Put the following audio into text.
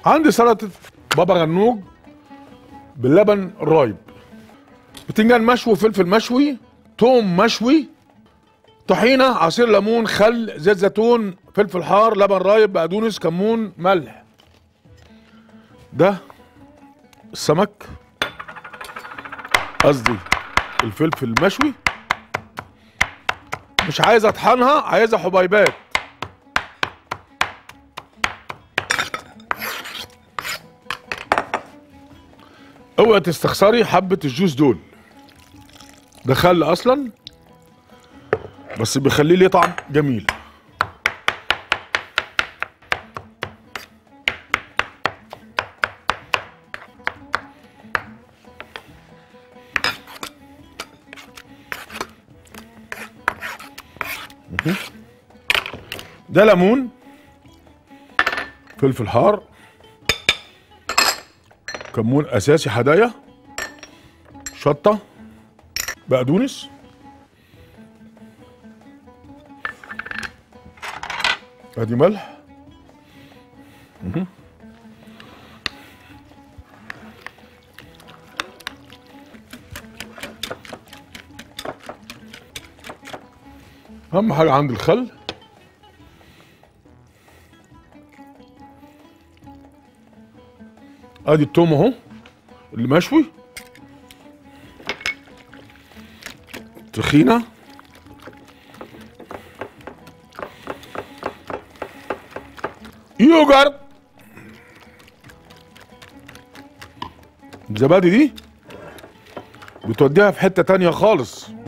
عندي سلطه بابا غنوج باللبن رايب، بتنجان مشوي، فلفل مشوي، توم مشوي، طحينه، عصير ليمون، خل، زيت زيتون، فلفل حار، لبن رايب، بقدونس، كمون، ملح. ده السمك، قصدي الفلفل المشوي. مش عايز اطحنها، عايزها حبيبات. اوعي تستخسري حبه الجوز دول، ده خل اصلا بس بيخليه ليه طعم جميل. ده ليمون، فلفل حار، كمون اساسي، حدايا، شطه، بقدونس، ادي ملح، اهم حاجه عندي الخل، ادي التوم اهو اللي مشوي، طحينه، يوجر، الزبادي دي بتوديها في حته تانيه خالص.